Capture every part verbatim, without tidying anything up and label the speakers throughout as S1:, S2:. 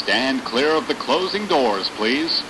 S1: Stand clear of the closing doors, please.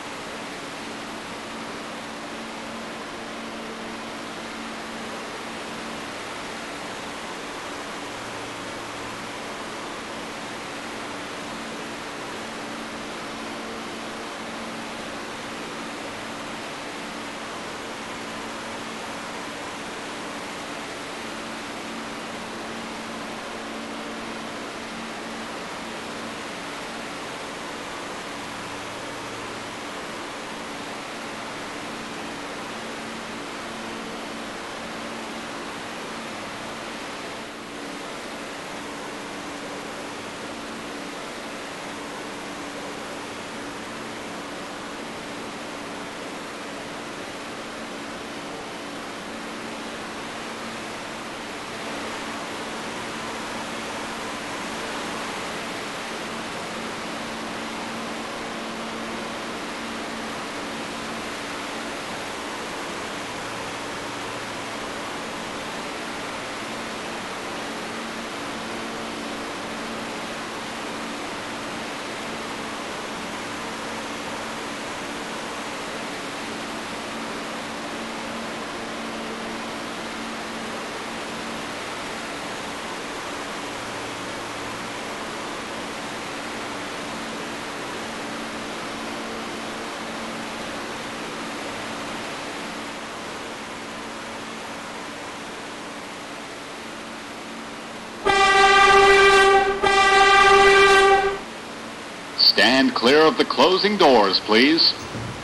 S1: Stand clear of the closing doors, please.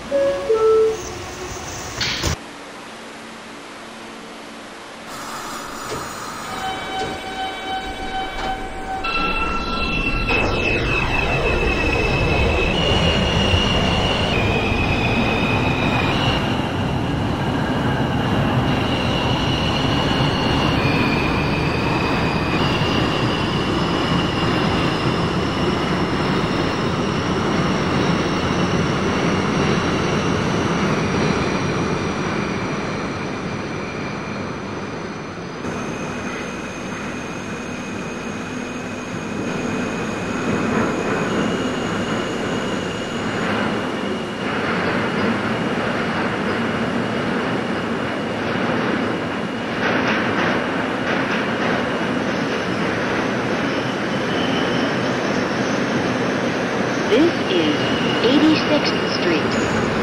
S2: This is eighty-sixth Street.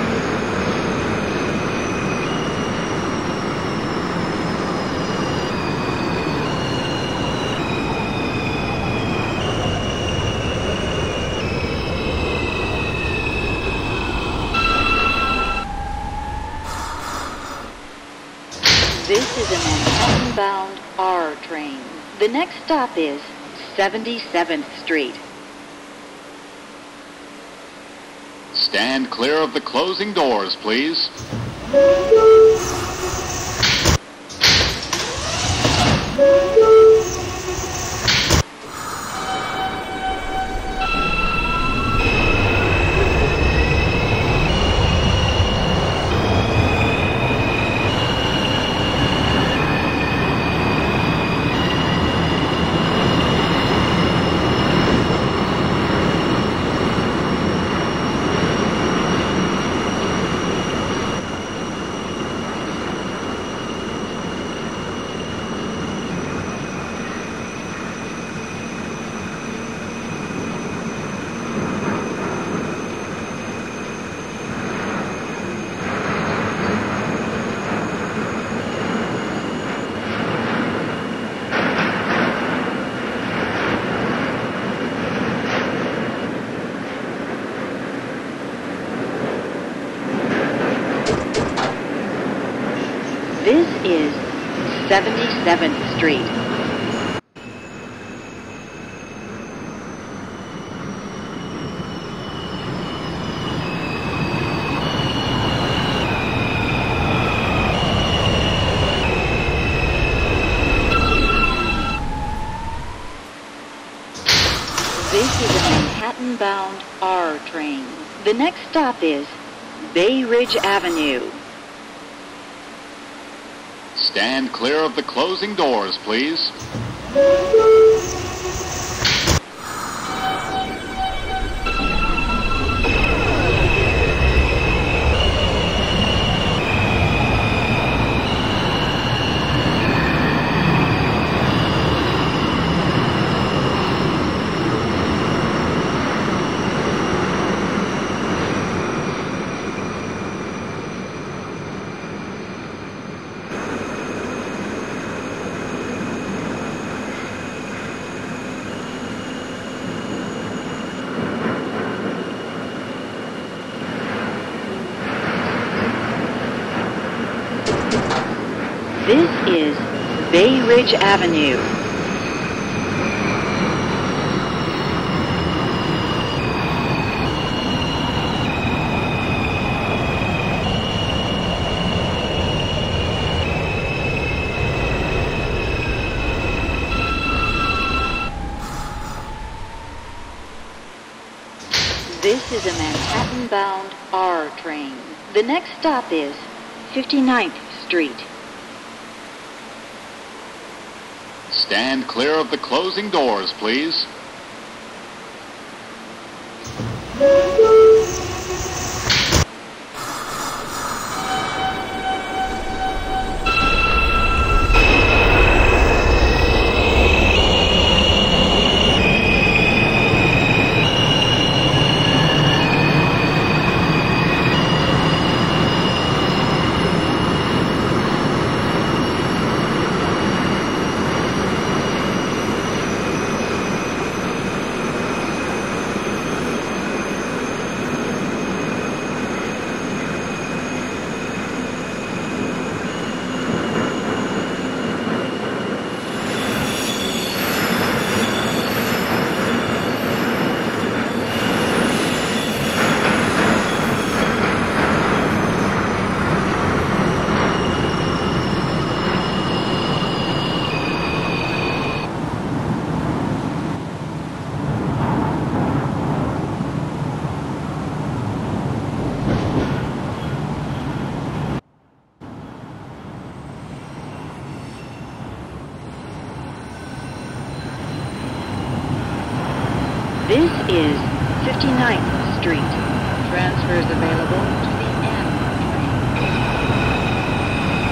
S2: This is a Manhattan-bound R train. The next stop is seventy-seventh Street.
S1: Stand clear of the closing doors, please.
S2: This is seventy-seventh Street. This is a Manhattan-bound R train. The next stop is Bay Ridge Avenue.
S1: Stand clear of the closing doors, please.
S2: This is Bay Ridge Avenue. This is a Manhattan-bound R train. The next stop is fifty-ninth Street.
S1: Stand clear of the closing doors, please.
S2: This is fifty-ninth Street. Transfers available to the M train.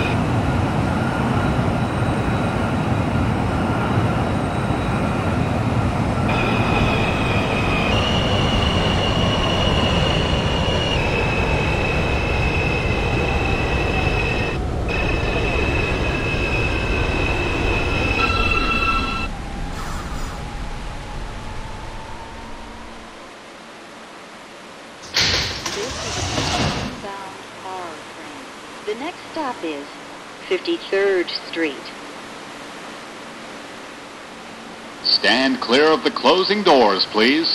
S2: The next stop is fifty-third Street.
S1: Stand clear of the closing doors, please.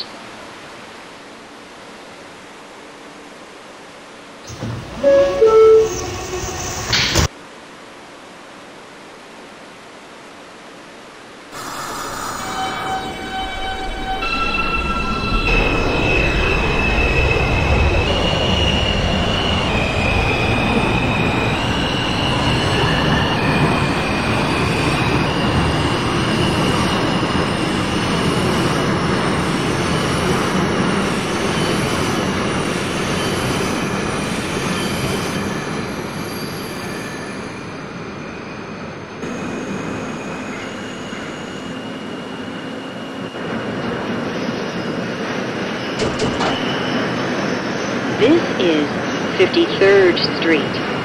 S2: This is fifty-third Street.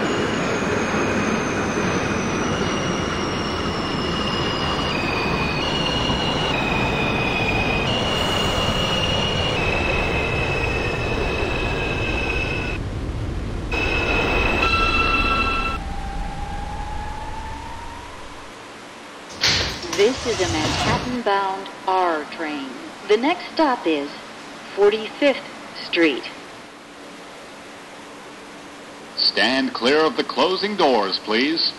S2: This is a Manhattan-bound R train. The next stop is forty-fifth Street.
S1: Stand clear of the closing doors, please.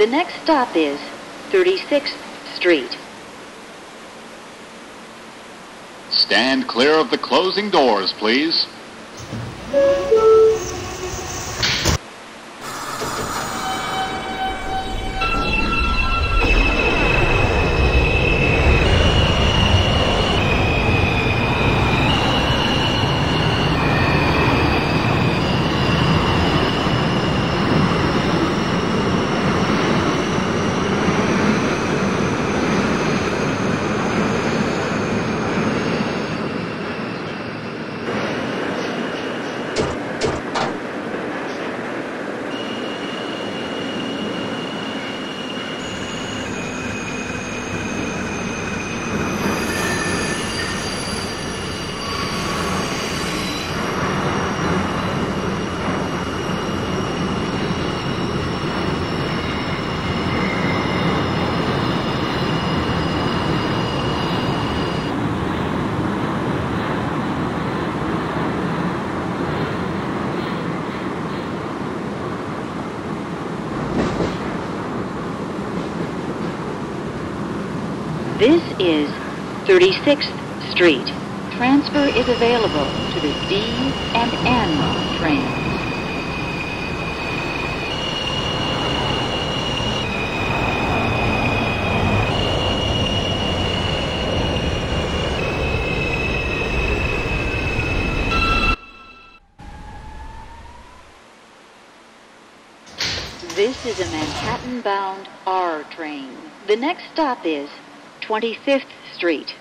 S2: The next stop is thirty-sixth Street.
S1: Stand clear of the closing doors, please.
S2: This is thirty-sixth Street. Transfer is available to the D and N trains. This is a Manhattan-bound R train. The next stop is twenty-fifth Street.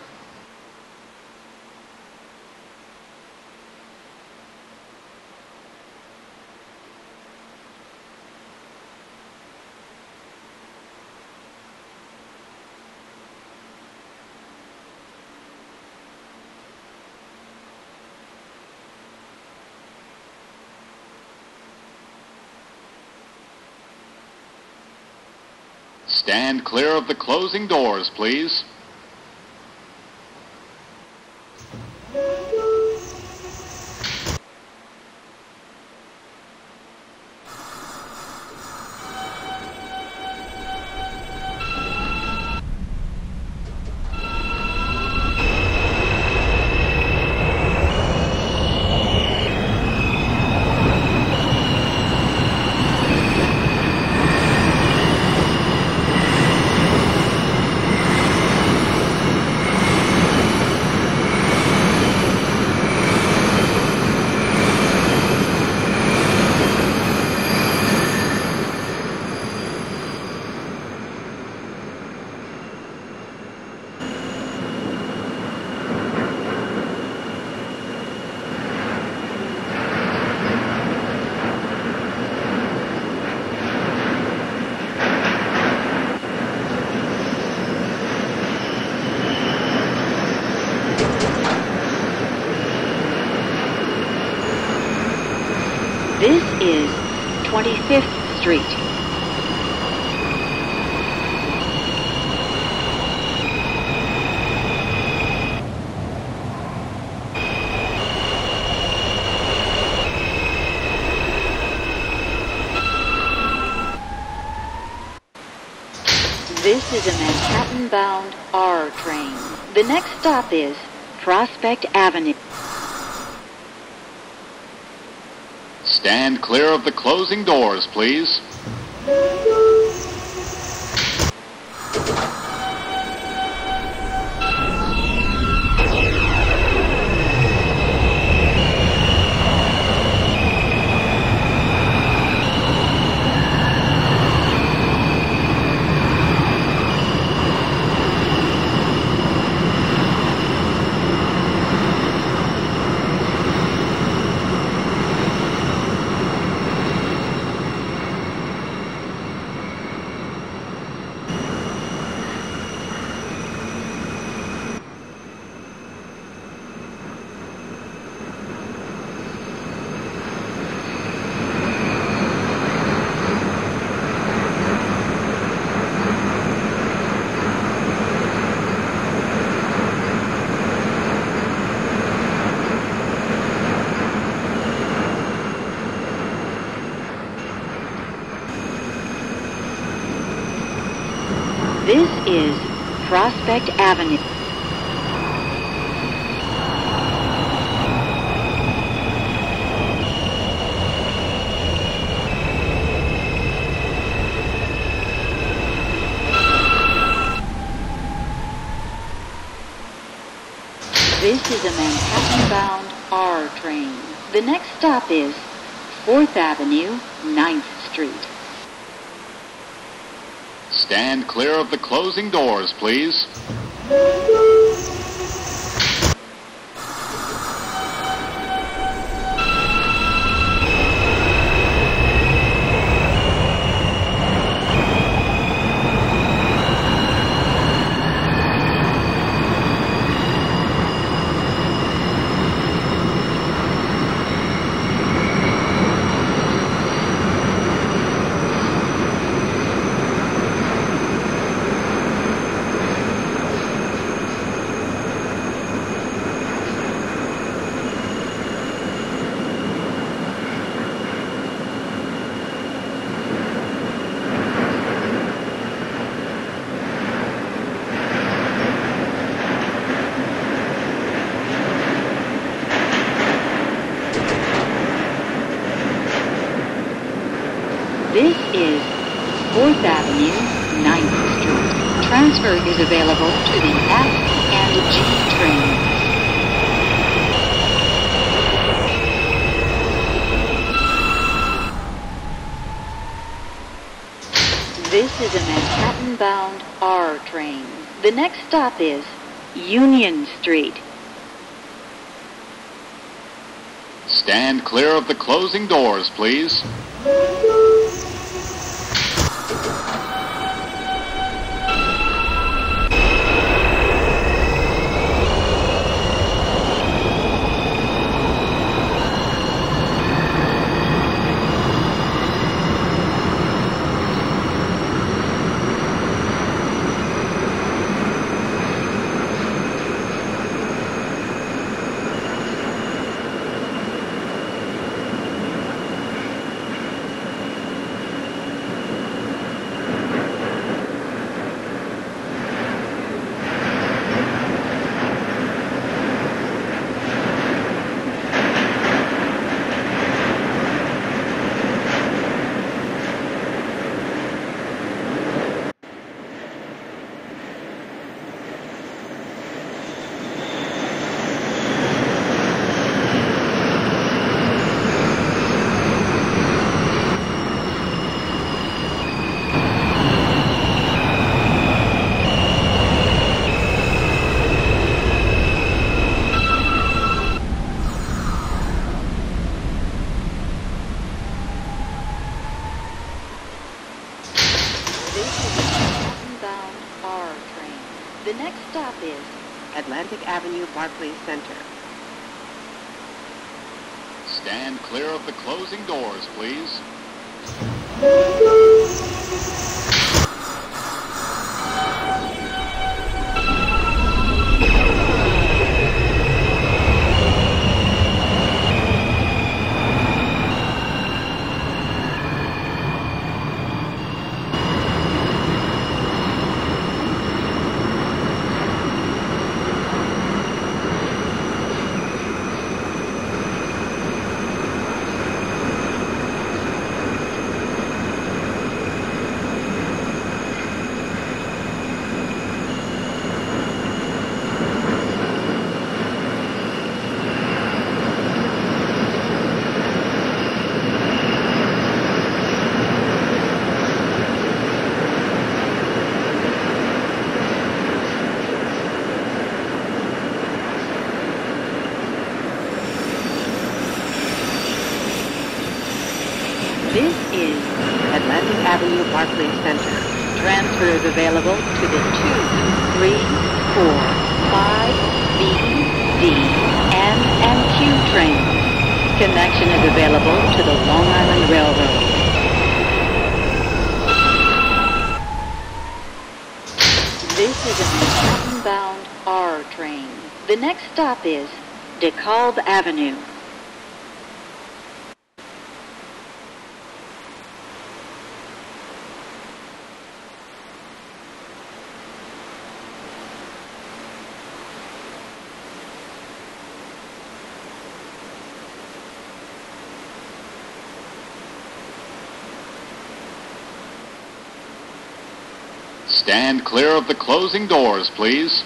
S1: Stand clear of the closing doors, please. This is twenty-fifth Street. This is a Manhattan-bound R train. The next stop is Prospect Avenue. Stand clear of the closing doors, please. This is Prospect Avenue. This is a Manhattan-bound R train. The next stop is fourth Avenue, ninth Street.
S3: Stand clear of the closing doors, please.
S1: This is fourth Avenue, ninth Street. Transfer is available to the F and G trains. This is a Manhattan-bound R train. The next stop is Union Street.
S3: Stand clear of the closing doors, please.
S1: The next stop is
S2: Atlantic Avenue, Barclays Center.
S3: Stand clear of the closing doors, please.
S1: This is
S2: Atlantic Avenue, Barclays Center.
S1: transfer is available to the two, three, four, five, B, D, M, and Q trains. Connection is available to the Long Island Railroad. This is a Manhattan-bound R train. The next stop is DeKalb Avenue.
S3: Stand clear of the closing doors, please.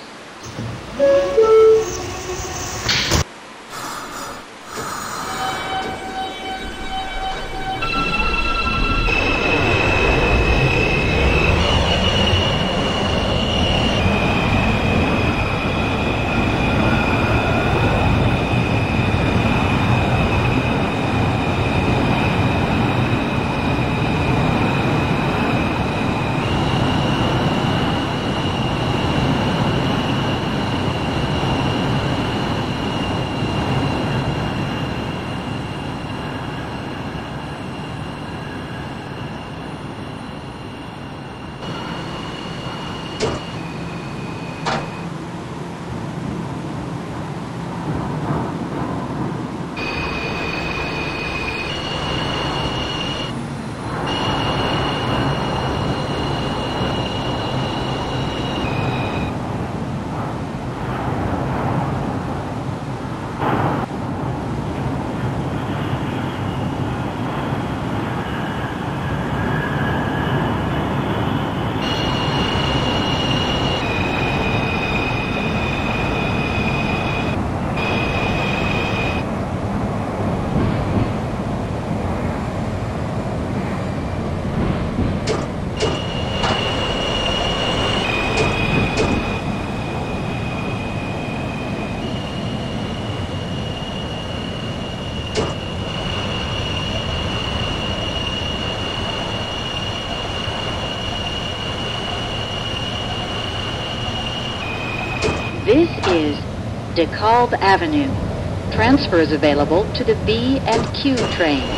S2: This is DeKalb Avenue. Transfers available to the B and Q trains.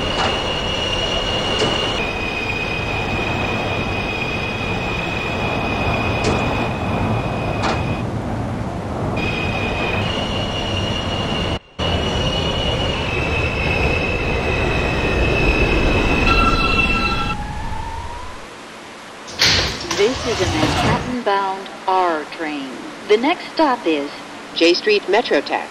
S2: This is a Manhattan-bound R train. The next stop is
S4: J Street Metrotech.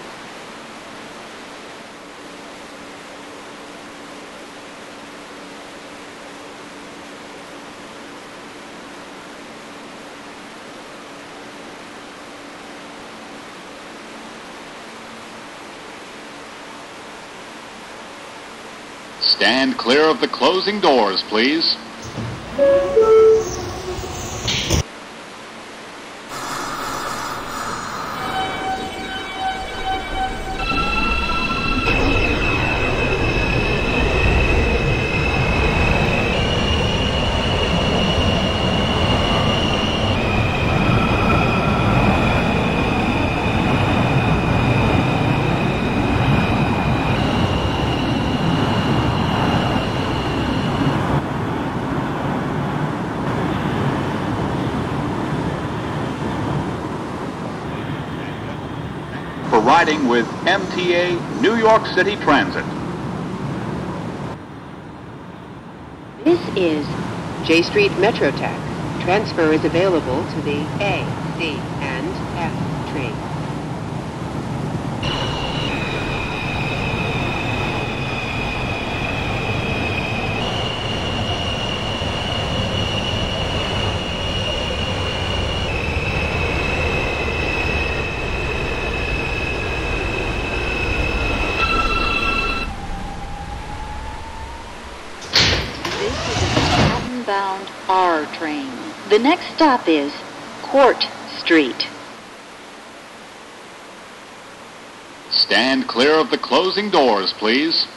S3: Stand clear of the closing doors, please. For riding with M T A New York City Transit.
S2: This is
S4: J Street Metrotech. Transfer is available to the A, C, and F train.
S2: Bound R train. The next stop is Court Street.
S3: Stand clear of the closing doors, please.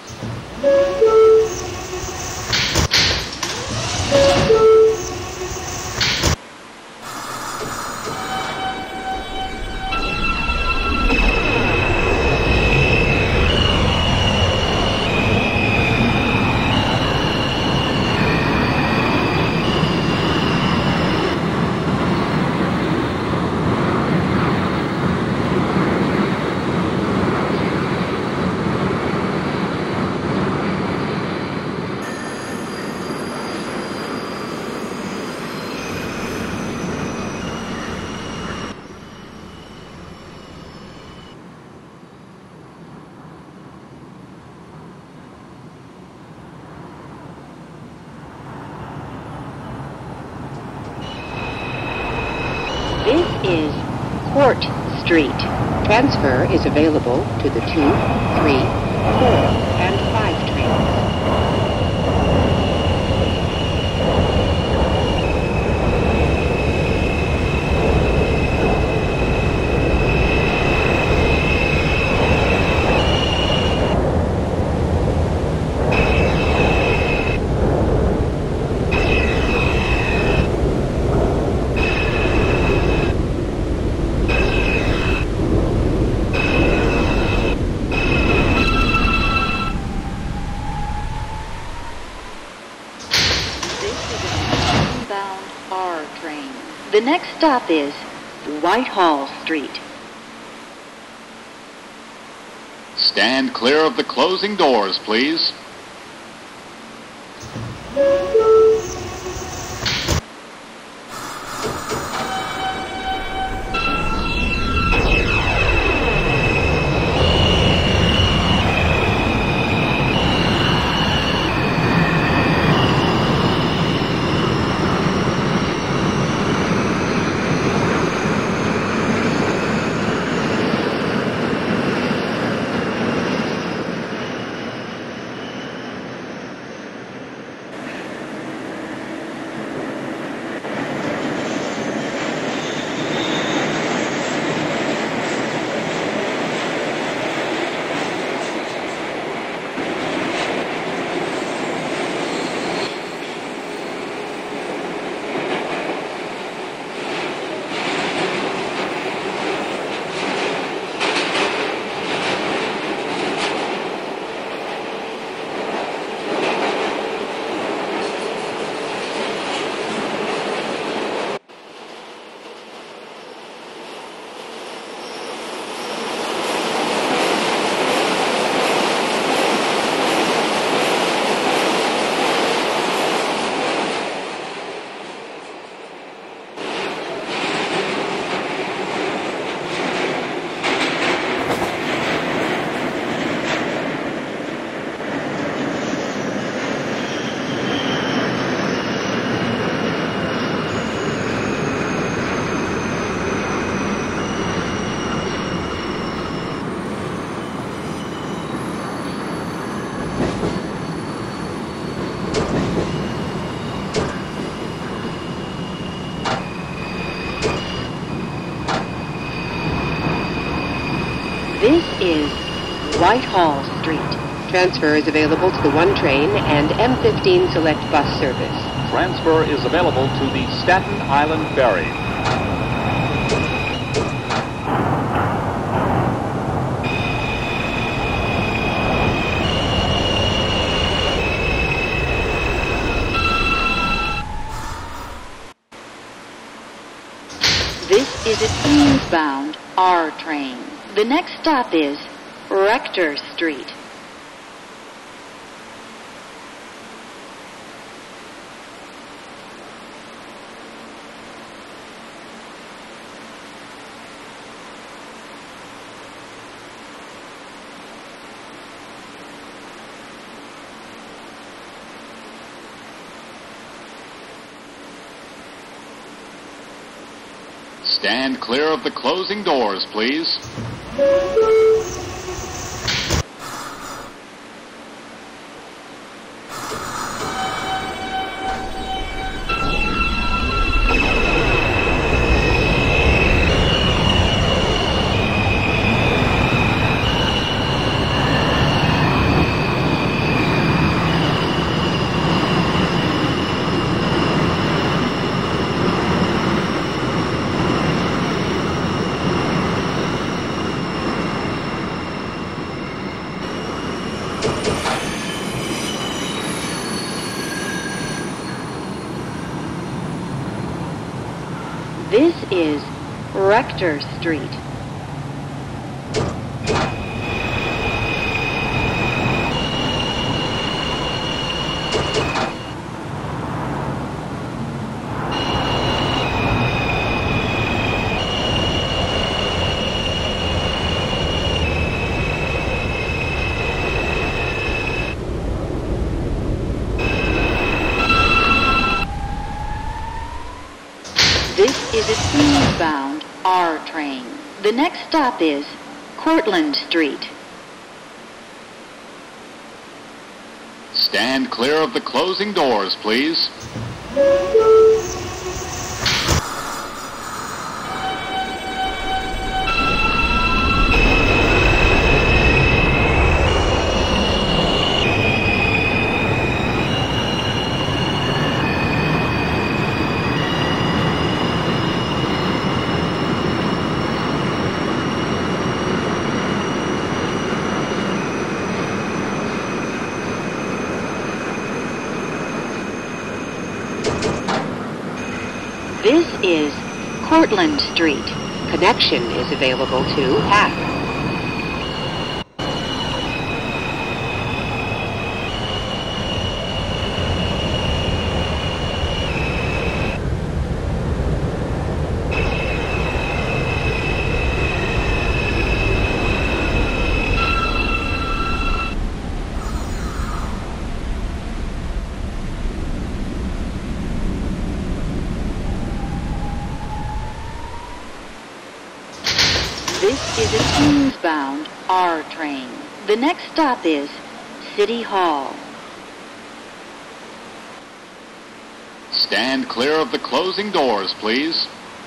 S2: is Court Street.
S4: Transfer is available to the two, three, four, and five trains.
S2: The next stop is Whitehall Street.
S3: Stand clear of the closing doors, please.
S2: This is Whitehall Street.
S4: Transfer is available to the one train and M fifteen Select bus service.
S3: Transfer is available to the Staten Island Ferry.
S2: This is a Queens-bound R train. The next stop is Rector Street.
S3: Stand clear of the closing doors, please.
S2: This is Rector Street. This is a Queens-bound R train. The next stop is Cortlandt Street.
S3: Stand clear of the closing doors, please.
S2: This is Cortlandt Street.
S4: Connection is available to Hack.
S2: This is a Queens-bound R train. The next stop is City Hall.
S3: Stand clear of the closing doors, please.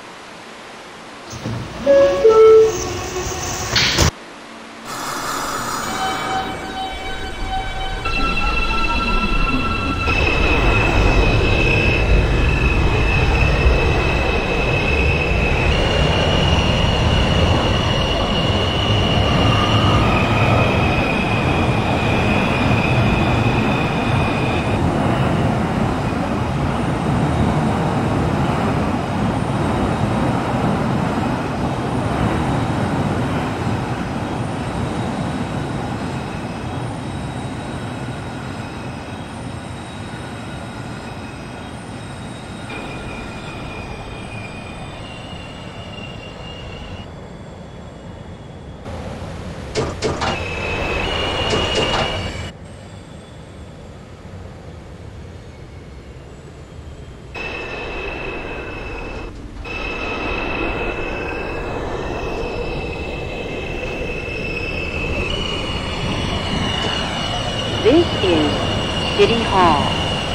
S2: This is City Hall.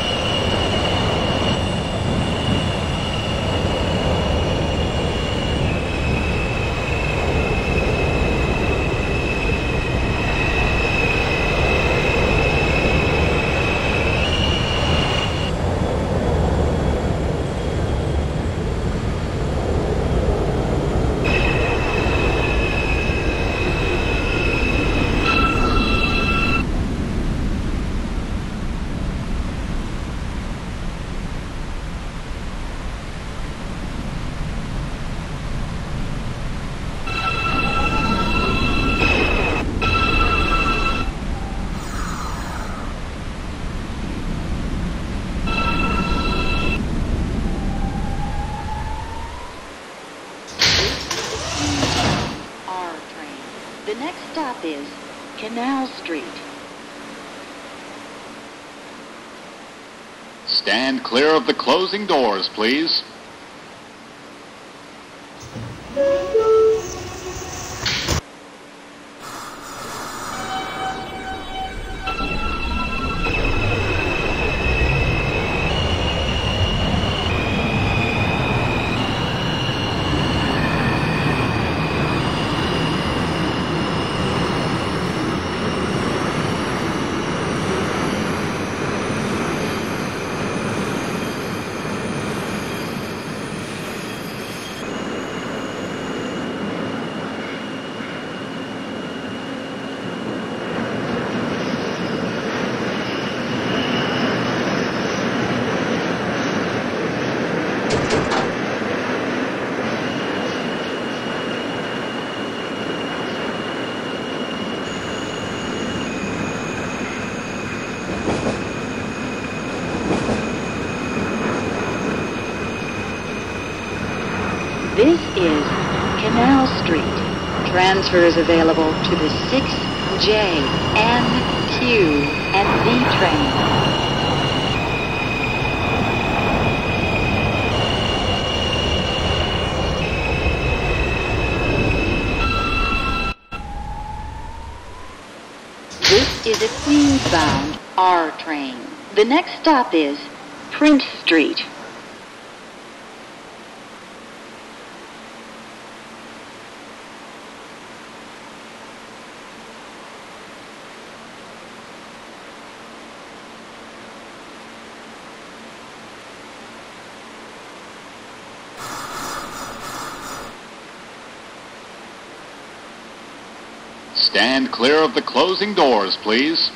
S2: The next stop is Canal Street.
S3: Stand clear of the closing doors, please.
S2: This is Canal Street. Transfers available to the six J, N, Q, and Z trains. is a Queens-bound R train. The next stop is Prince Street.
S3: Stand clear of the closing doors, please.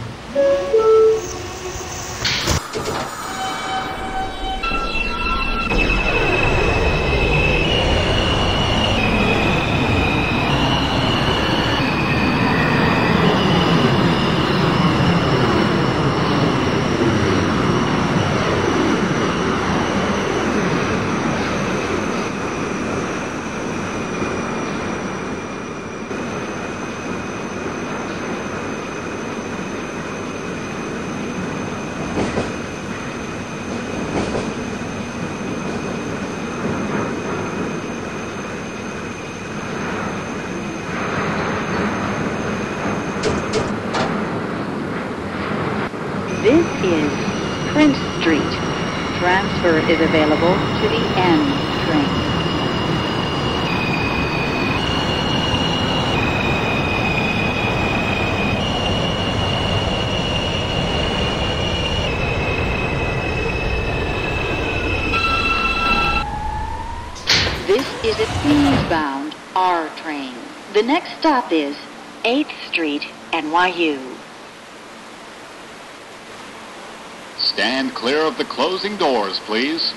S2: This is Prince Street. Transfer is available to the N train. This is a Queens-bound R train. The next stop is eighth Street, N Y U.
S3: Stand clear of the closing doors, please.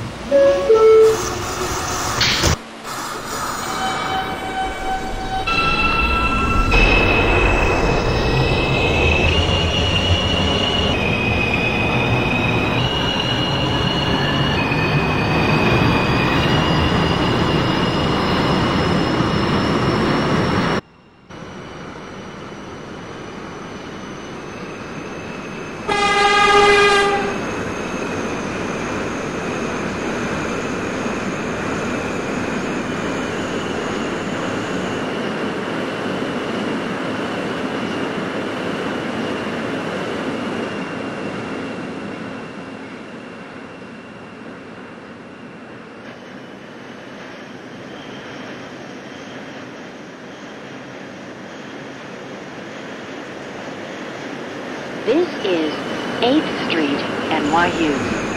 S2: This is eighth Street, N Y U.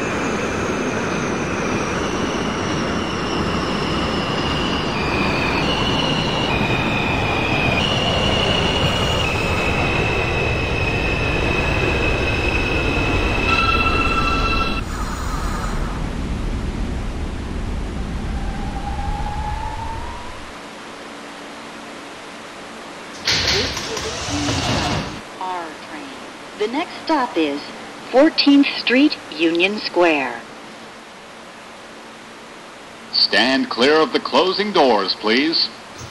S2: R train. The next stop is fourteenth Street, Union Square.
S3: Stand clear of the closing doors, please.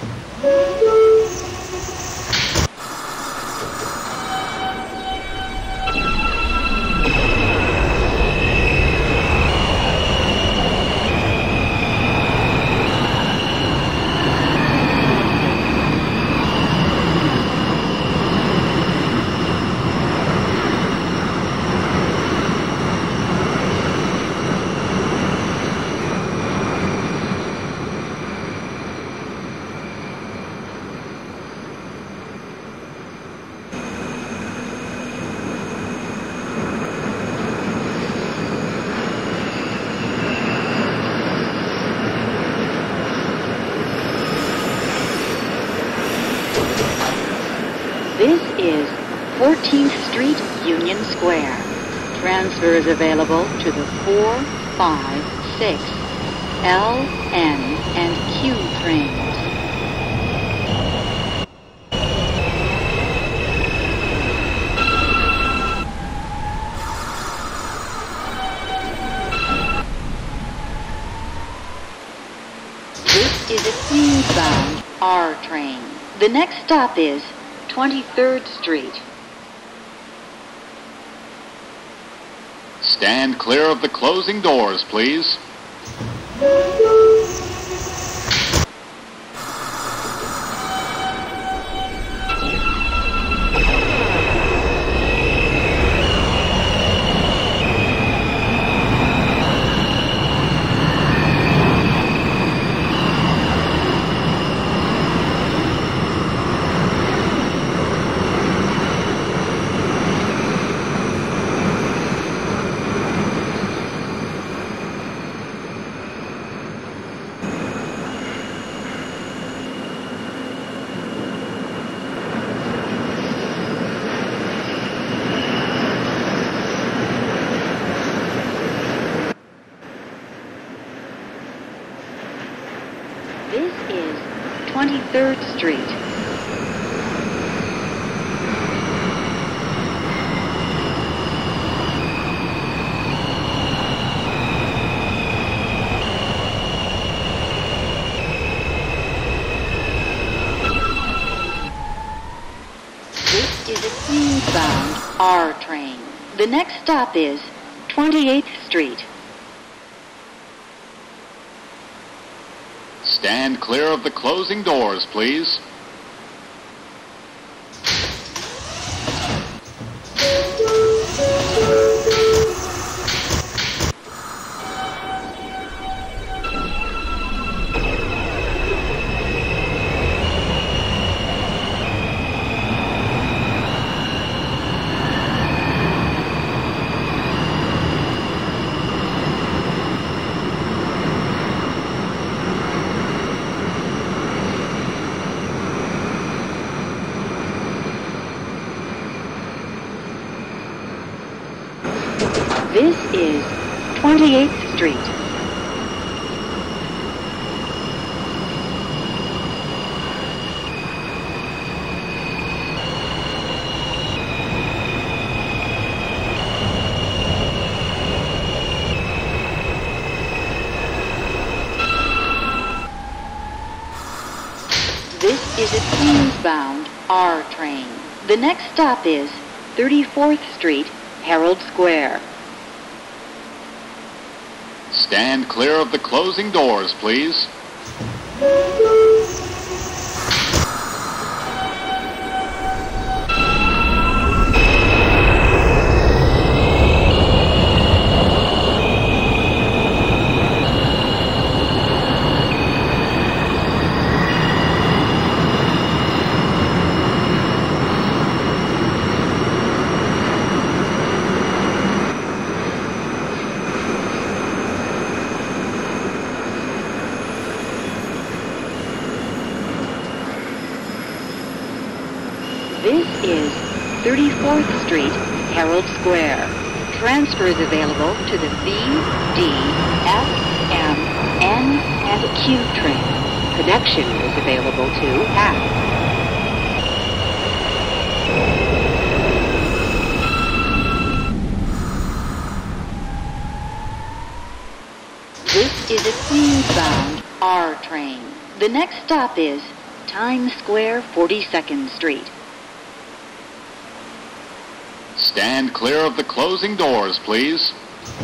S2: This is fourteenth Street, Union Square. Transfer is available to the four, five, six, L, N, and Q trains. This is a Queens-bound R train. The next stop is twenty-third Street.
S3: Stand clear of the closing doors, please.
S2: twenty-third Street. This is a Queens-bound R train. The next stop is twenty-eighth Street.
S3: Stand clear of the closing doors, please.
S2: This is twenty-eighth Street. This is a Queens-bound R train. The next stop is thirty-fourth Street, Herald Square.
S3: Stand clear of the closing doors, please.
S2: This is thirty-fourth Street, Herald Square. Transfers available to the V, D, F, M, N, and Q train. Connection is available to F. This is a Queens-bound R train. The next stop is Times Square, forty-second Street.
S3: Stand clear of the closing doors, please.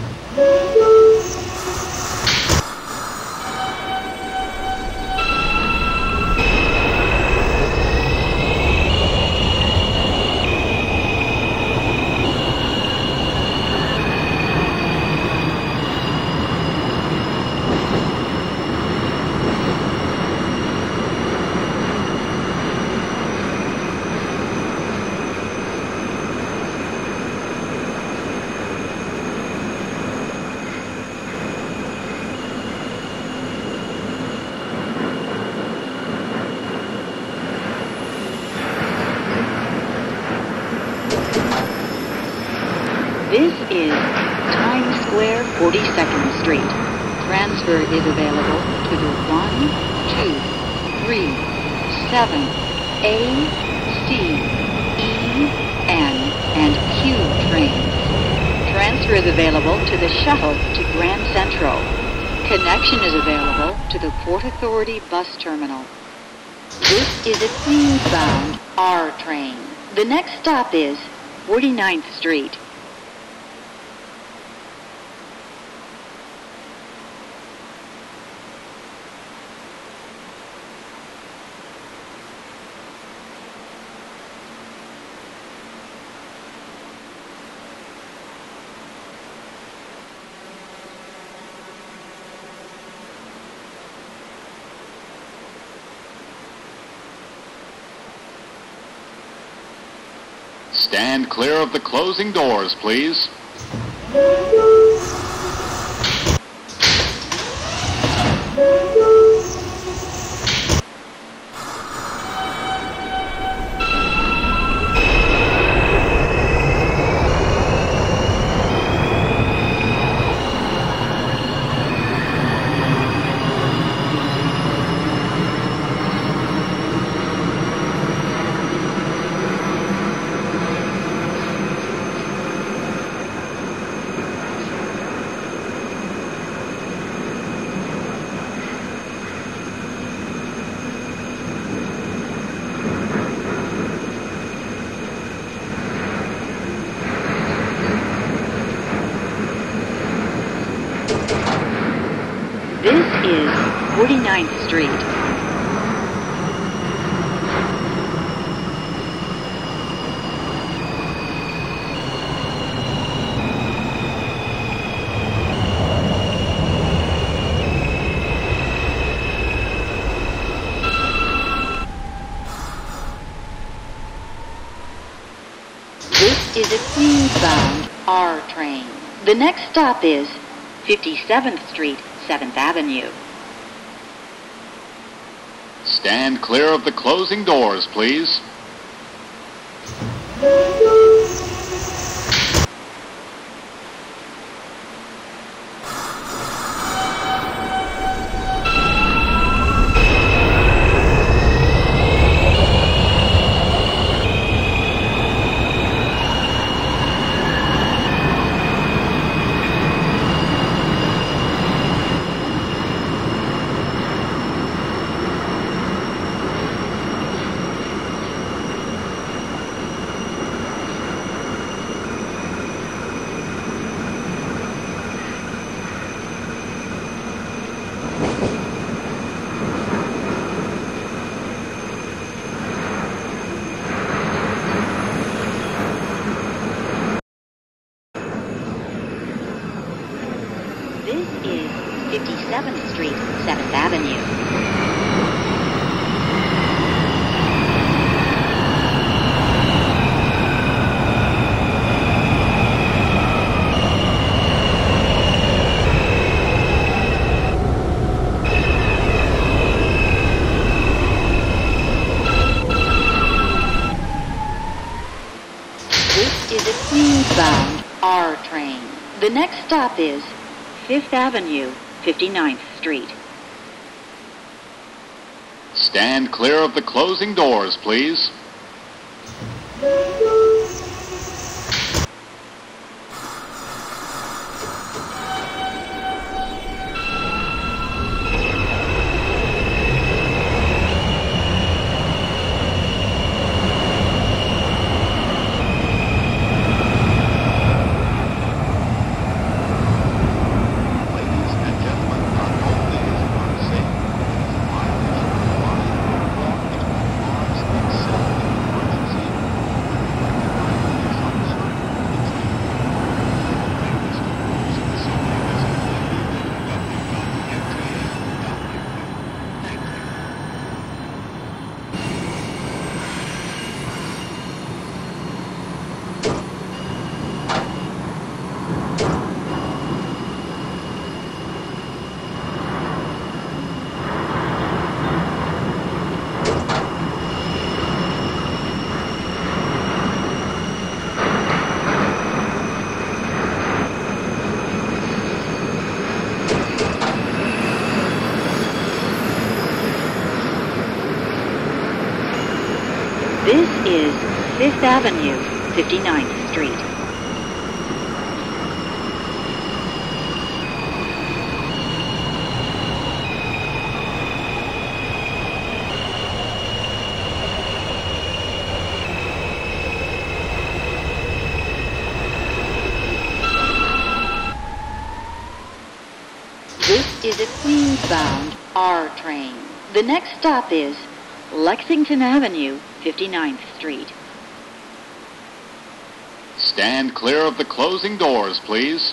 S2: This is Times Square, forty-second Street. Transfer is available to the one, two, three, seven, A, C, E, N, and Q trains. Transfer is available to the shuttle to Grand Central. Connection is available to the Port Authority bus terminal. This is a Queens-bound R train. The next stop is forty-ninth Street.
S3: Stand clear of the closing doors, please.
S2: is forty-ninth Street. This is a Queens-bound R train. The next stop is fifty-seventh Street, seventh Avenue.
S3: Stand clear of the closing doors, please.
S2: This is fifty-seventh Street, seventh Avenue. This is a Queens-bound R train. The next stop is fifth Avenue, fifty-ninth Street.
S3: Stand clear of the closing doors, please.
S2: This is fifth Avenue, fifty-ninth Street. This is a Queens-bound R train. The next stop is Lexington Avenue, fifty-ninth Street.
S3: Stand clear of the closing doors, please.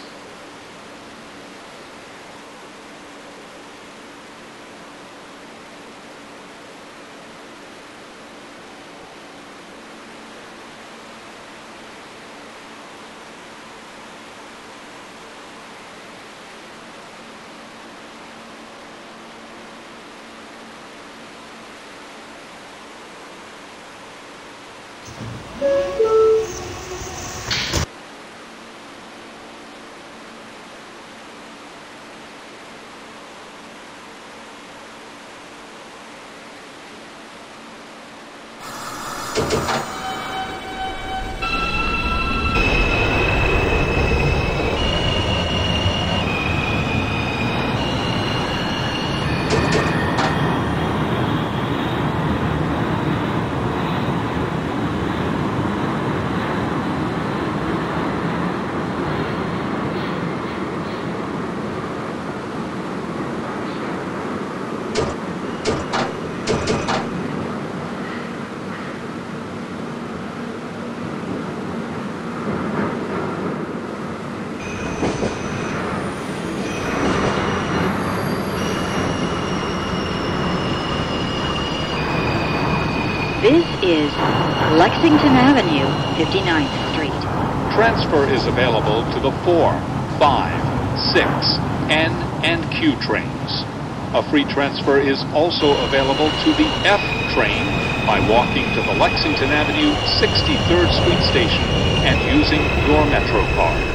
S2: is Lexington Avenue, fifty-ninth Street.
S3: Transfer is available to the four, five, six, N, and Q trains. A free transfer is also available to the F train by walking to the Lexington Avenue sixty-third Street station and using your Metro card.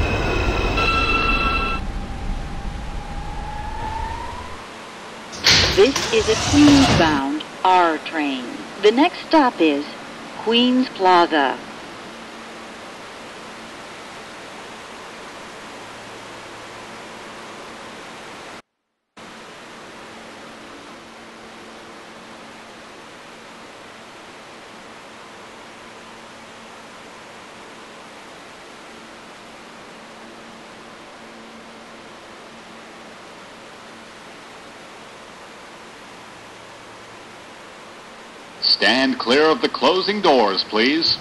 S2: This is a Queens-bound R train. The next stop is Queens Plaza.
S3: Stand clear of the closing doors, please.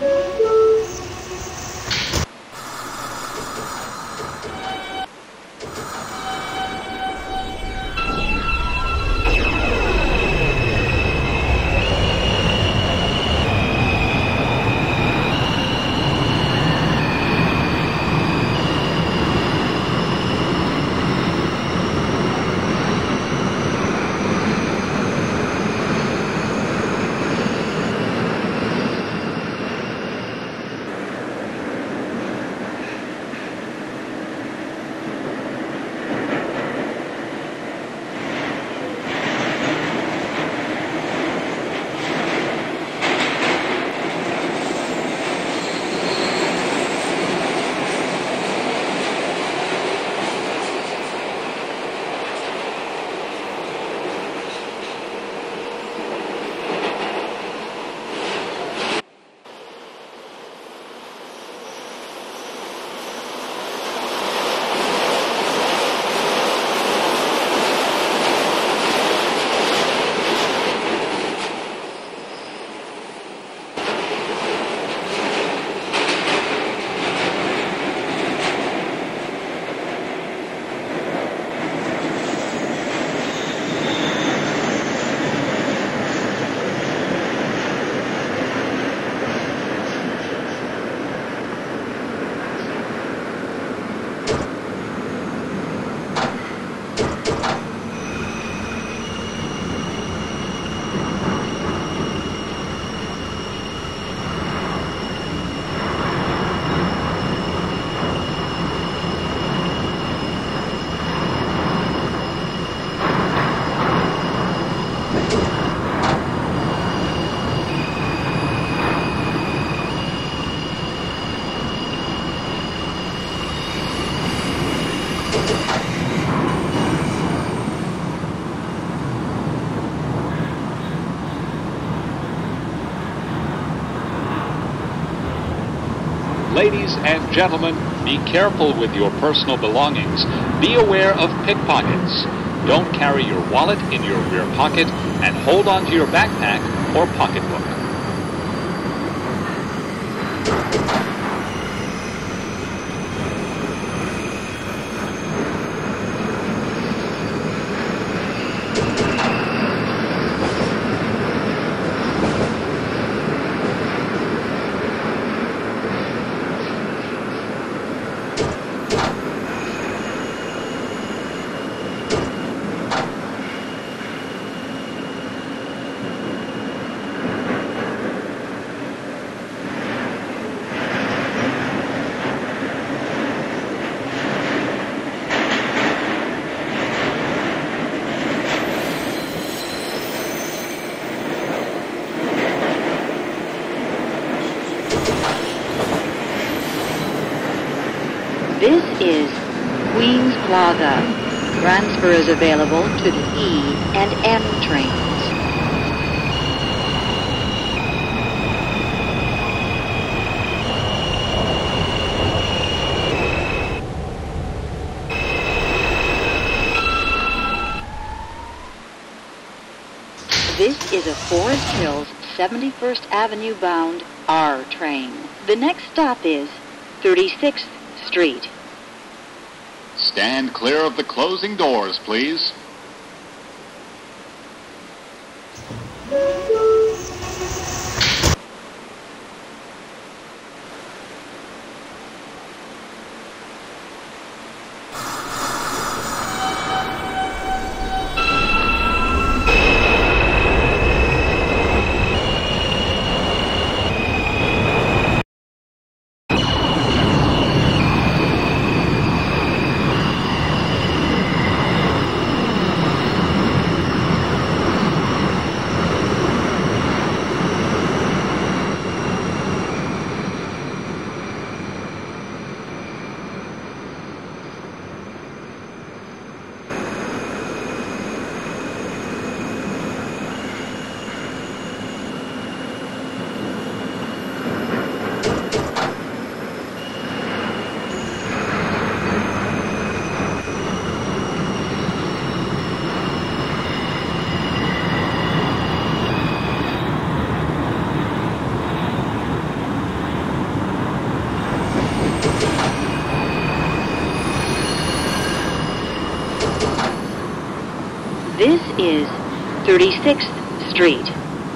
S3: Ladies and gentlemen, be careful with your personal belongings. Be aware of pickpockets. Don't carry your wallet in your rear pocket and hold on to your backpack or pocketbook.
S2: This is Queens Plaza. Transfer is available to the E and M trains. This is a Forest Hills seventy-first Avenue bound R train. The next stop is thirty-sixth Street.
S3: Stand clear of the closing doors, please.
S2: is thirty-sixth Street.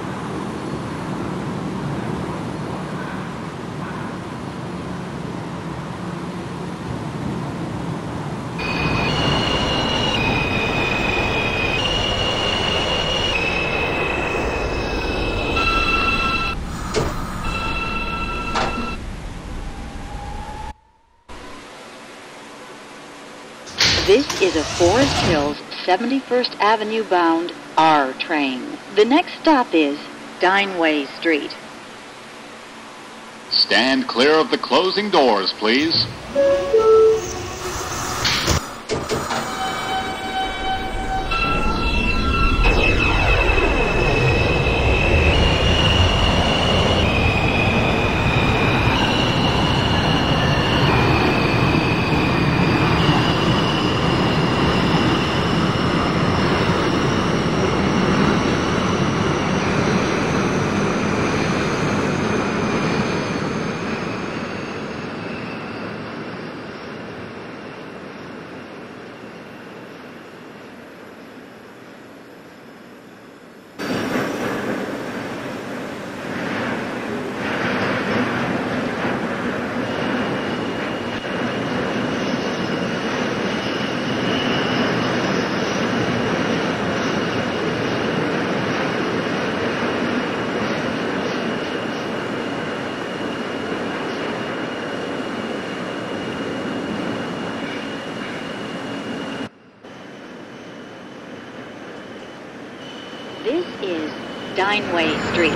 S2: This is a Forest Hills seventy-first Avenue bound R train. The next stop is Steinway Street.
S3: Stand clear of the closing doors, please.
S2: This is Steinway Street.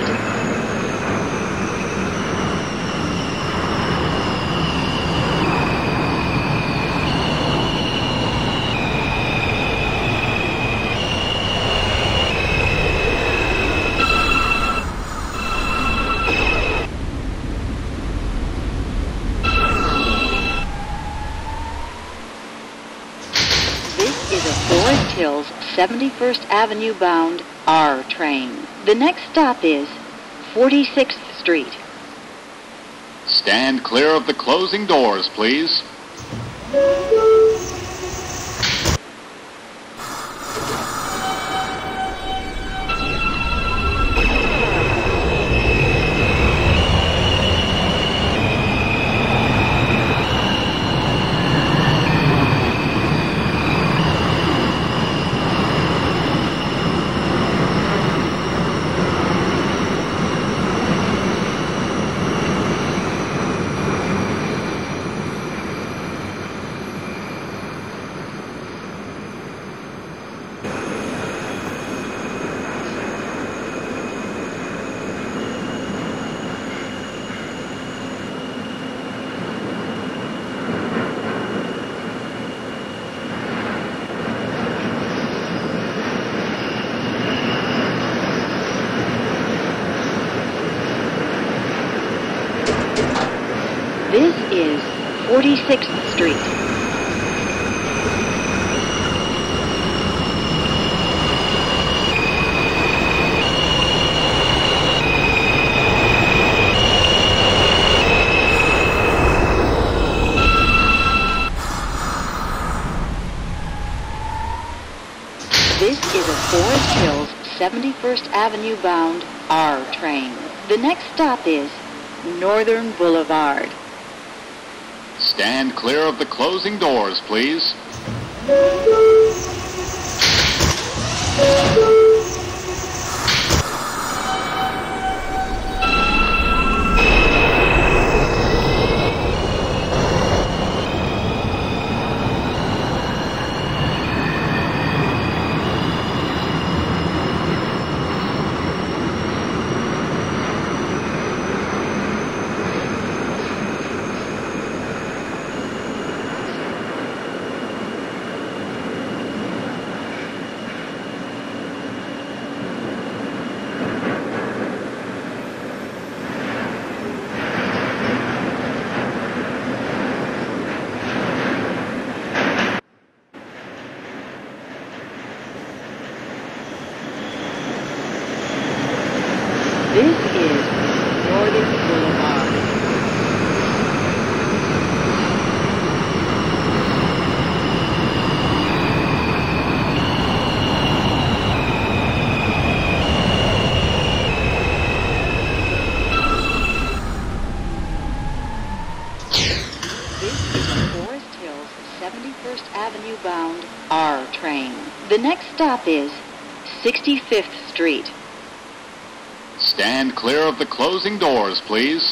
S2: This is a Forest Hills seventy-first Avenue bound R train. The next stop is forty-sixth Street.
S3: Stand clear of the closing doors, please.
S2: This is forty-sixth Street. This is a Forest Hills seventy-first Avenue bound R train. The next stop is Northern Boulevard.
S3: Stand clear of the closing doors, please.
S2: seventy-first Avenue bound R train. The next stop is sixty-fifth Street.
S3: Stand clear of the closing doors, please.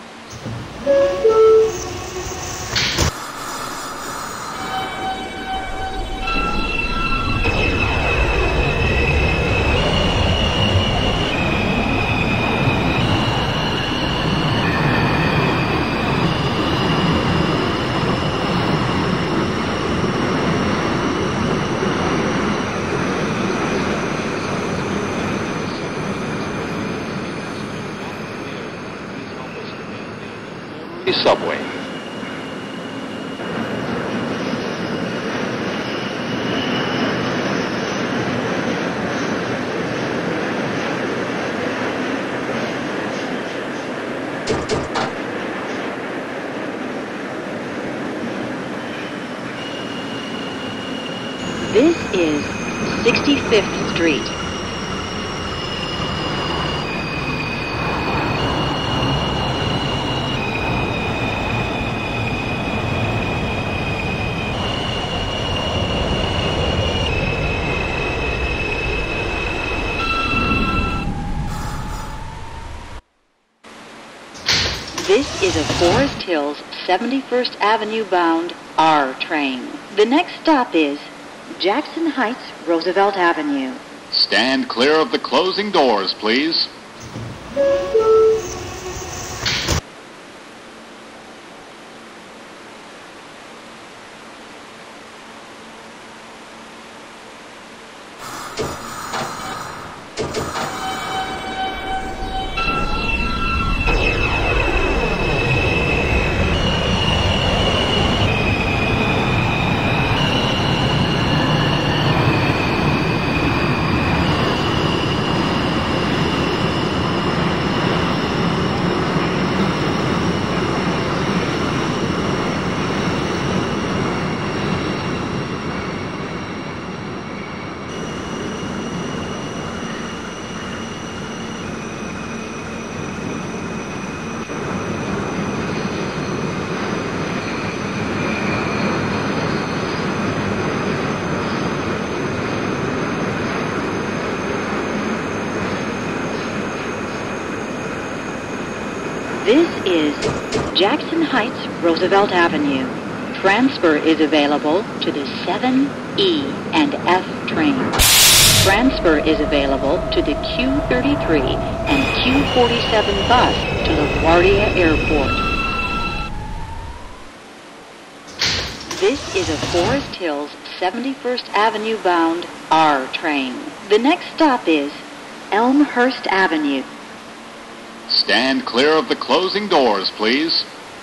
S3: Subway.
S2: This is sixty-fifth Street. This is a Forest Hills seventy-first Avenue bound R train. The next stop is Jackson Heights, Roosevelt Avenue.
S3: Stand clear of the closing doors, please.
S2: This is Jackson Heights, Roosevelt Avenue. Transfer is available to the seven E and F train. Transfer is available to the Q thirty-three and Q forty-seven bus to LaGuardia Airport. This is a Forest Hills seventy-first Avenue bound R train. The next stop is Elmhurst Avenue.
S3: Stand clear of the closing doors, please.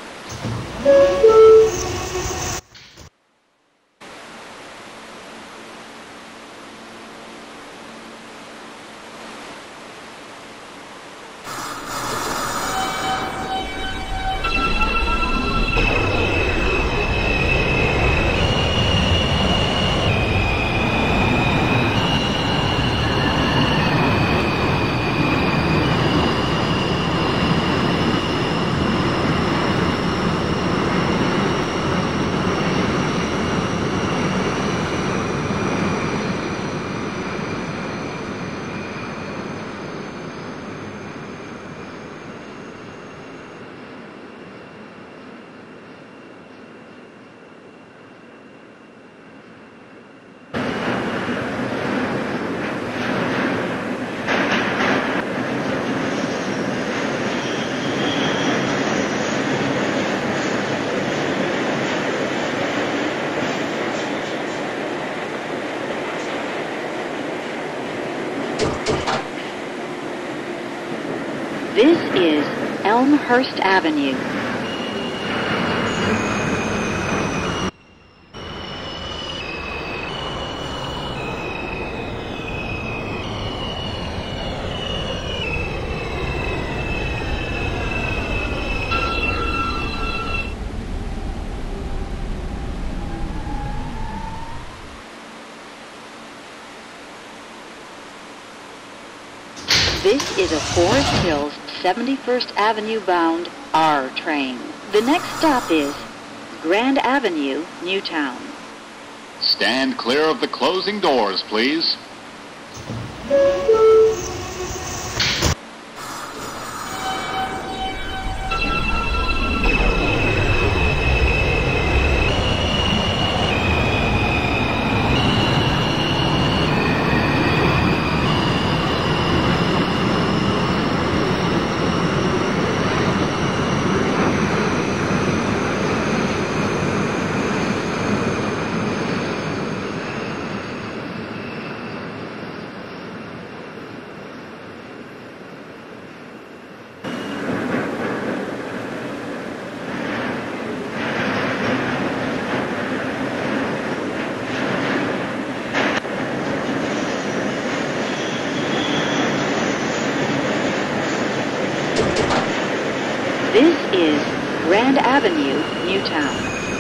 S2: This is Elmhurst Avenue. This is a Forest Hills seventy-first Avenue bound R train. The next stop is Grand Avenue, Newtown.
S3: Stand clear of the closing doors, please.
S2: This is Grand Avenue, Newtown.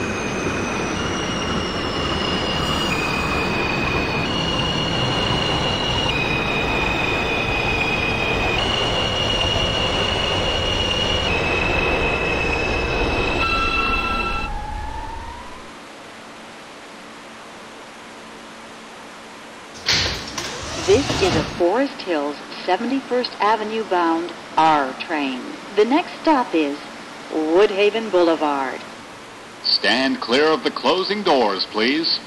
S2: This is a Forest Hills seventy-first Avenue bound R train. The next stop is Woodhaven Boulevard.
S3: Stand clear of the closing doors, please.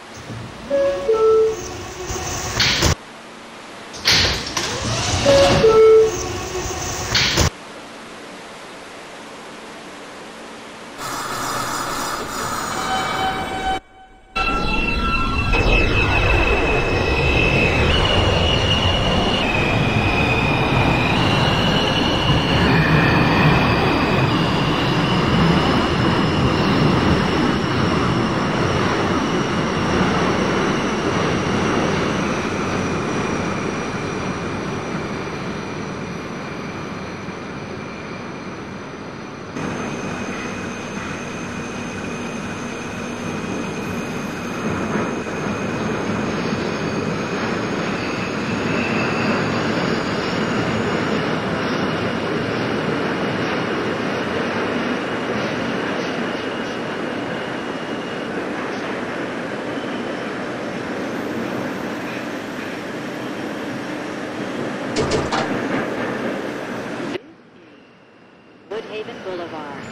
S2: Woodhaven Boulevard.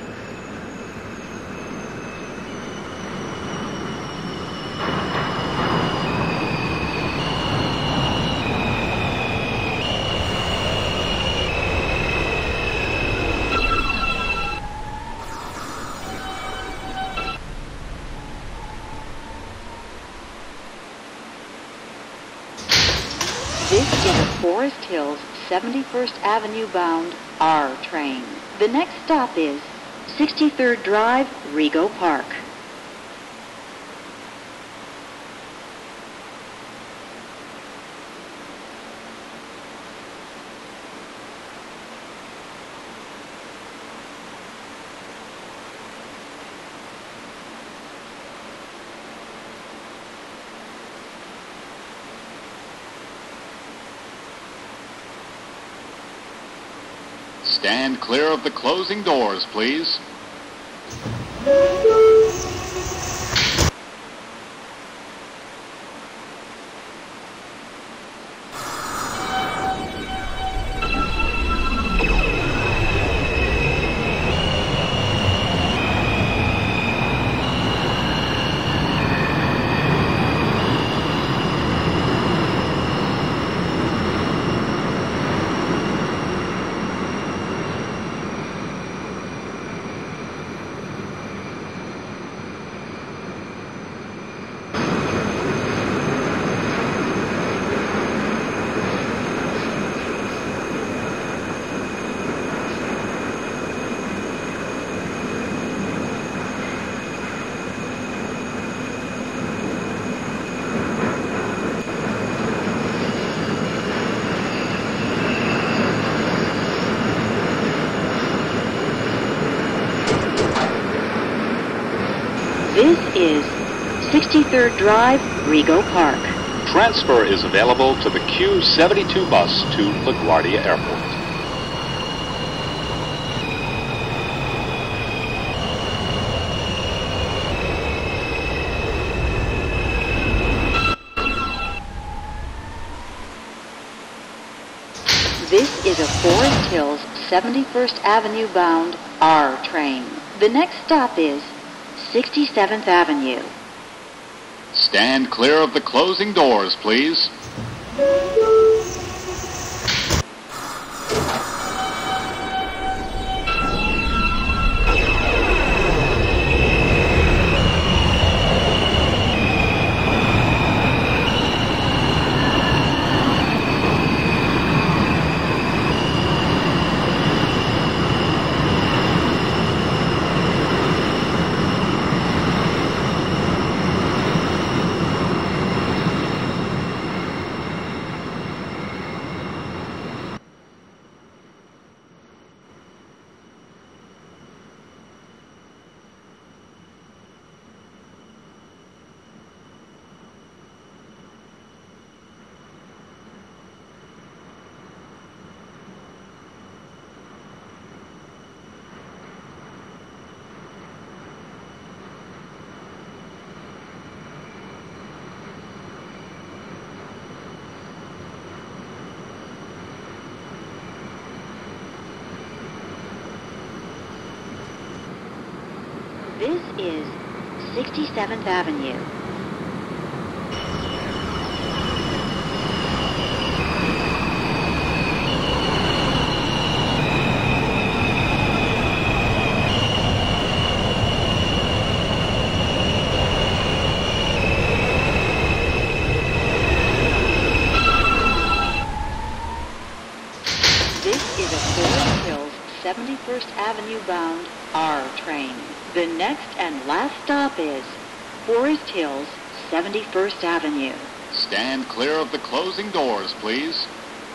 S2: This is a Forest Hills seventy-first Avenue bound R train. The next stop is sixty-third Drive, Rego Park.
S3: Stand clear of the closing doors, please.
S2: This is sixty-third Drive, Rego Park.
S3: Transfer is available to the Q seventy-two bus to LaGuardia Airport.
S2: is a Forest Hills seventy-first Avenue bound R train. The next stop is sixty-seventh Avenue.
S3: Stand clear of the closing doors, please.
S2: This is sixty-seventh Avenue. This is a Forest Hills seventy-first Avenue bound R train. The next and last stop is Forest Hills seventy-first Avenue.
S3: Stand clear of the closing doors, please.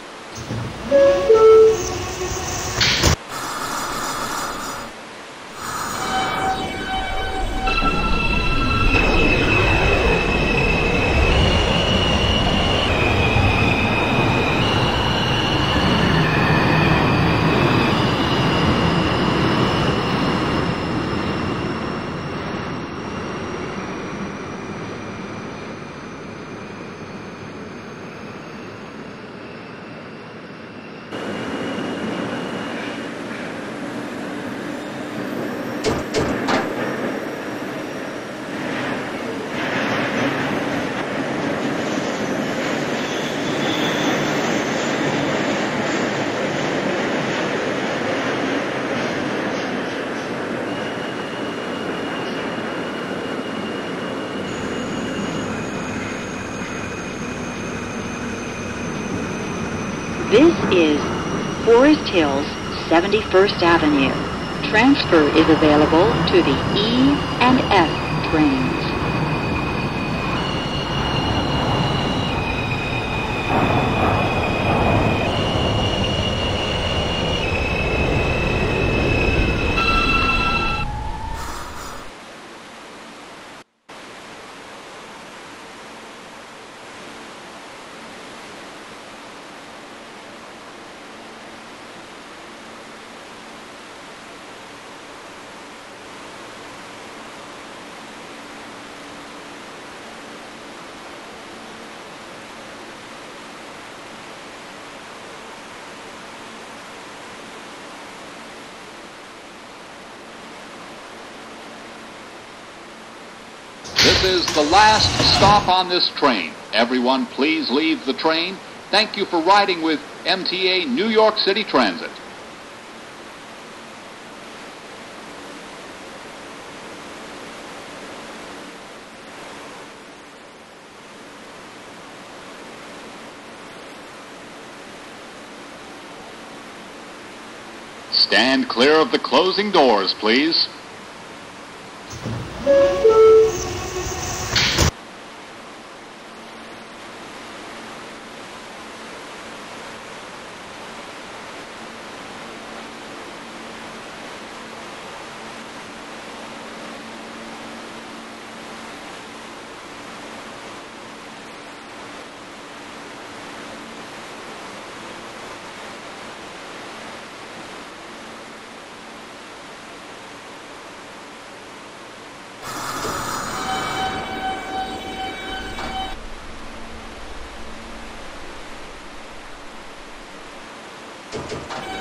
S2: This is Forest Hills seventy-first Avenue. Transfer is available to the E and F trains.
S3: This is the last stop on this train. Everyone, please leave the train. Thank you for riding with M T A New York City Transit. Stand clear of the closing doors, please. Road.